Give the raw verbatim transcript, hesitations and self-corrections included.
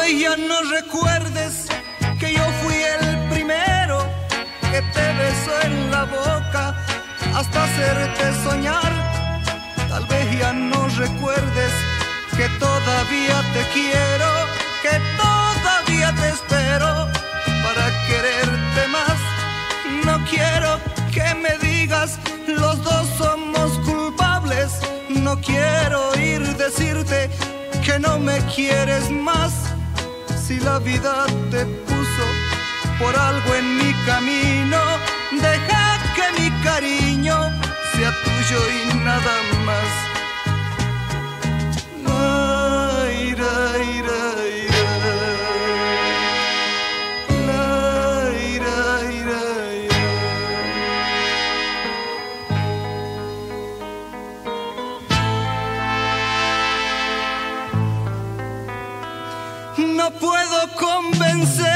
vez ya no recuerdes que yo fui el primero que te besó en la boca hasta hacerte soñar. Tal vez ya no recuerdes que todavía te quiero, que todavía te espero para quererte más. No quiero que me digas los dos somos culpables. No quiero oír decirte que no me quieres más. Si la vida te puso por algo en mi camino, deja que mi cariño sea tuyo y nada más. Ay, ay, ay, ay, ay, ay, ay. No puedo convencer